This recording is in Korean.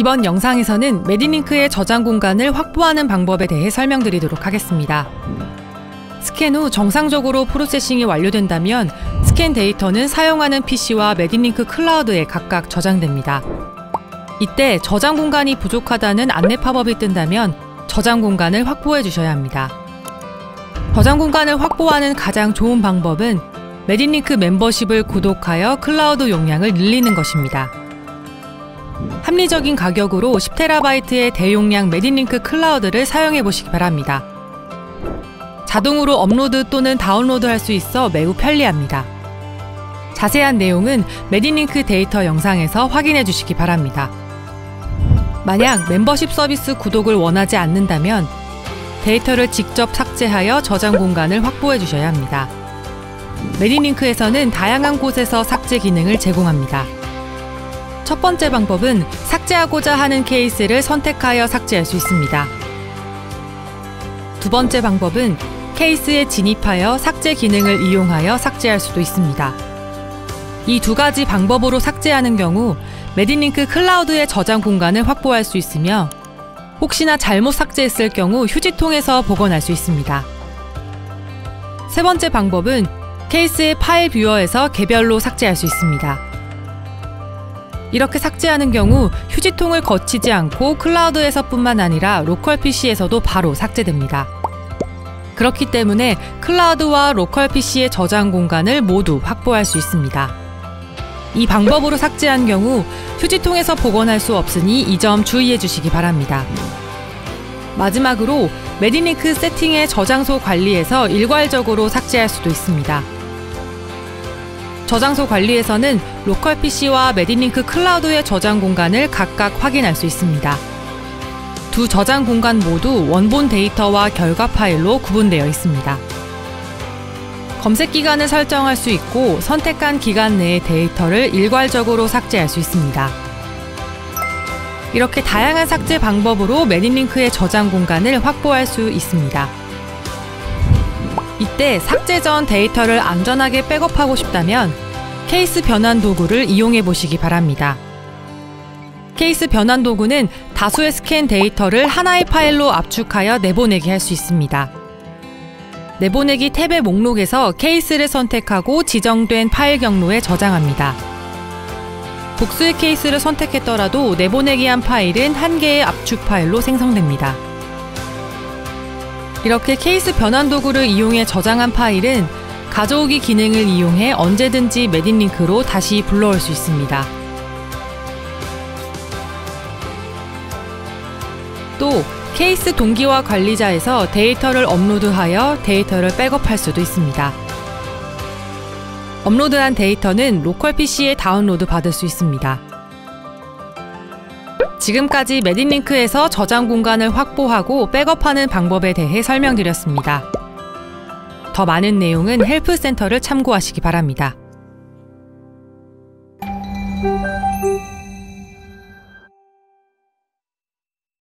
이번 영상에서는 메디링크의 저장 공간을 확보하는 방법에 대해 설명드리도록 하겠습니다. 스캔 후 정상적으로 프로세싱이 완료된다면 스캔 데이터는 사용하는 PC와 메디링크 클라우드에 각각 저장됩니다. 이때 저장 공간이 부족하다는 안내 팝업이 뜬다면 저장 공간을 확보해 주셔야 합니다. 저장 공간을 확보하는 가장 좋은 방법은 메디링크 멤버십을 구독하여 클라우드 용량을 늘리는 것입니다. 합리적인 가격으로 10TB의 대용량 메디링크 클라우드를 사용해 보시기 바랍니다. 자동으로 업로드 또는 다운로드 할 수 있어 매우 편리합니다. 자세한 내용은 메디링크 데이터 영상에서 확인해 주시기 바랍니다. 만약 멤버십 서비스 구독을 원하지 않는다면 데이터를 직접 삭제하여 저장 공간을 확보해 주셔야 합니다. 메디링크에서는 다양한 곳에서 삭제 기능을 제공합니다. 첫 번째 방법은 삭제하고자 하는 케이스를 선택하여 삭제할 수 있습니다. 두 번째 방법은 케이스에 진입하여 삭제 기능을 이용하여 삭제할 수도 있습니다. 이 두 가지 방법으로 삭제하는 경우 메디링크 클라우드의 저장 공간을 확보할 수 있으며 혹시나 잘못 삭제했을 경우 휴지통에서 복원할 수 있습니다. 세 번째 방법은 케이스의 파일 뷰어에서 개별로 삭제할 수 있습니다. 이렇게 삭제하는 경우 휴지통을 거치지 않고 클라우드에서뿐만 아니라 로컬 PC에서도 바로 삭제됩니다. 그렇기 때문에 클라우드와 로컬 PC의 저장 공간을 모두 확보할 수 있습니다. 이 방법으로 삭제한 경우 휴지통에서 복원할 수 없으니 이 점 주의해 주시기 바랍니다. 마지막으로 메디링크 세팅의 저장소 관리에서 일괄적으로 삭제할 수도 있습니다. 저장소 관리에서는 로컬 PC와 메디링크 클라우드의 저장 공간을 각각 확인할 수 있습니다. 두 저장 공간 모두 원본 데이터와 결과 파일로 구분되어 있습니다. 검색 기간을 설정할 수 있고 선택한 기간 내의 데이터를 일괄적으로 삭제할 수 있습니다. 이렇게 다양한 삭제 방법으로 메디링크의 저장 공간을 확보할 수 있습니다. 이때 삭제 전 데이터를 안전하게 백업하고 싶다면 케이스 변환 도구를 이용해 보시기 바랍니다. 케이스 변환 도구는 다수의 스캔 데이터를 하나의 파일로 압축하여 내보내기 할 수 있습니다. 내보내기 탭의 목록에서 케이스를 선택하고 지정된 파일 경로에 저장합니다. 복수의 케이스를 선택했더라도 내보내기 한 파일은 한 개의 압축 파일로 생성됩니다. 이렇게 케이스 변환 도구를 이용해 저장한 파일은 가져오기 기능을 이용해 언제든지 메디링크로 다시 불러올 수 있습니다. 또 케이스 동기화 관리자에서 데이터를 업로드하여 데이터를 백업할 수도 있습니다. 업로드한 데이터는 로컬 PC에 다운로드 받을 수 있습니다. 지금까지 메디링크에서 저장 공간을 확보하고 백업하는 방법에 대해 설명드렸습니다. 더 많은 내용은 헬프 센터를 참고하시기 바랍니다.